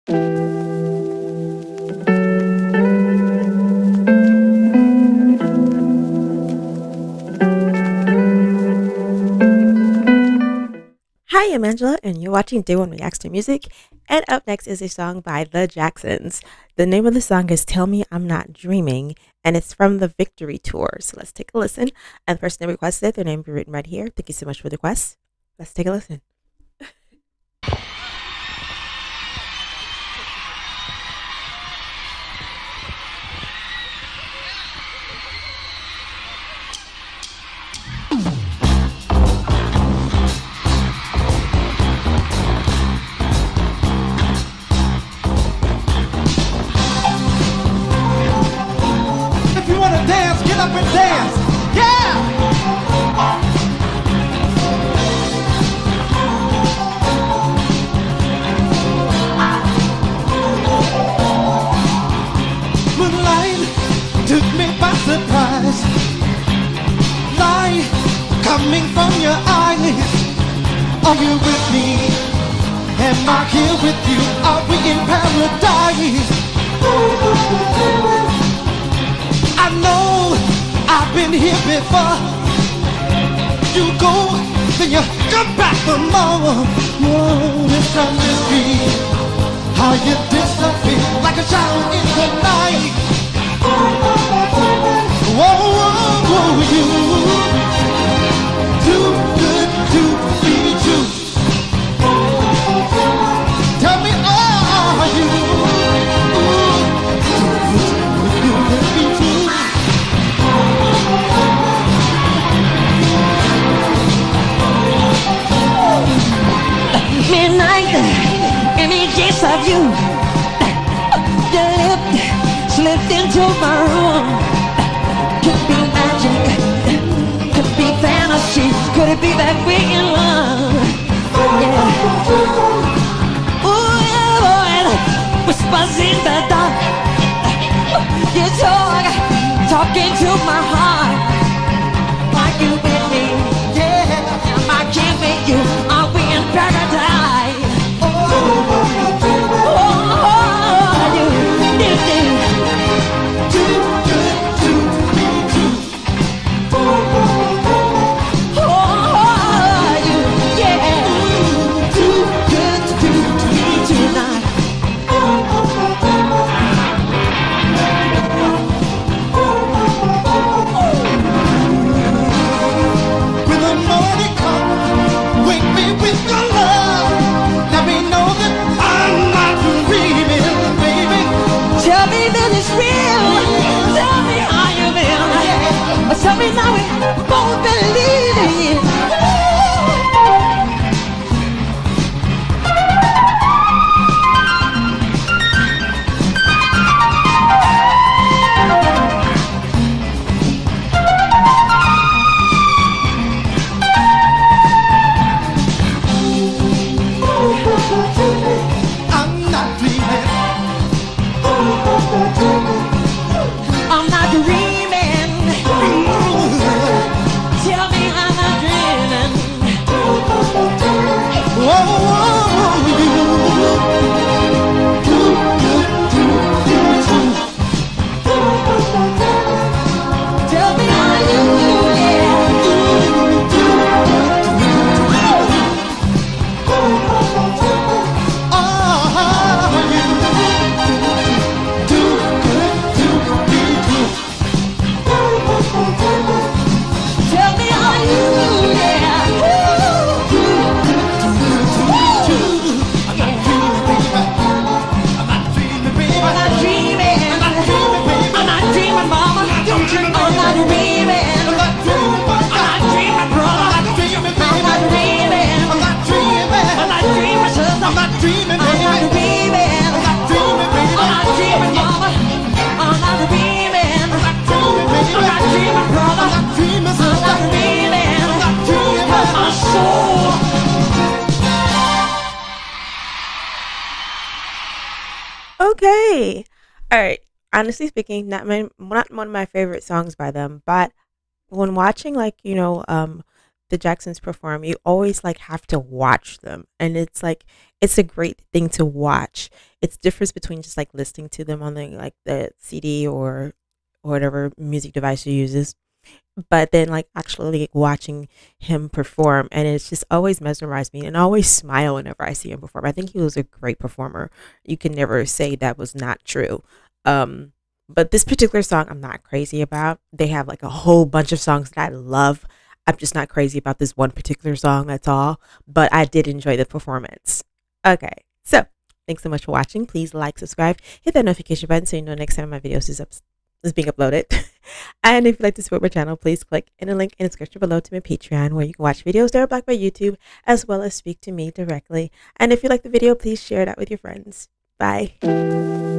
Hi, I'm Angela, and you're watching DayOne Reacts to Music. And up next is a song by The Jacksons. The name of the song is Tell Me I'm Not Dreaming, and it's from the Victory Tour. So let's take a listen. And the person that requested it, their name will be written right here. Thank you so much for the request. Let's take a listen. Dance, get up and dance, yeah! Moonlight took me by surprise. Light coming from your eyes. Are you with me? Am I here with you? Are we in paradise? I know I've been here before. You go, then you come back for more. Whoa, it's a mystery how you disappear like a shadow in the night. Whoa, whoa, whoa, you too good to be true. Tell me, are you too good to be true? Midnight, images of you slipped into my room. Could be magic, could be fantasy, could it be that we're in love? Yeah. Ooh, yeah, boy, whispers in the dark. You talking to my heart. Are you with me? Yeah, am I giving you? Are we in paradise? Tell me now we both believe in you. I'm not dreaming. I'm not dreaming. Tell me I'm not dreaming. Whoa, you too good to be true. Tell me are you, yeah. Tell me are you, yeah. I'm not dreaming, baby. I'm not dreaming, baby. I'm not dreaming. I'm not dreaming, baby. I'm not dreaming, mama. I'm not dreaming, I'm not dreaming. I'm not dreaming, baby. I'm not dreaming, brother. I'm not dreaming, baby. I'm not dreaming. I'm not dreaming. I'm not dreaming, sister. I'm not dreaming, I'm baby. not dreaming. I'm not dreaming, baby. I'm not dreaming, mama. I'm not dreaming. I'm not dreaming, baby. I'm not dreaming, brother. I'm not dreaming, sister. I'm not dreaming. I'm not dreaming. My soul. Okay. All right. Honestly speaking, not one of my favorite songs by them, but when watching the Jacksons perform, you always like have to watch them, and it's like it's a great thing to watch. It's difference between just like listening to them on the CD or whatever music device you uses, but then like actually watching him perform, and it's just always mesmerized me and I always smile whenever I see him perform. I think he was a great performer. You can never say that was not true. But this particular song I'm not crazy about. They have like a whole bunch of songs that I love. I'm just not crazy about this one particular song, that's all. But I did enjoy the performance. Okay, so thanks so much for watching. Please like, subscribe, hit that notification button so you know next time my videos is being uploaded. And if you'd like to support my channel, please click in the link in the description below to my Patreon, where you can watch videos that are blocked by YouTube, as well as speak to me directly. And if you like the video, please share that with your friends. Bye.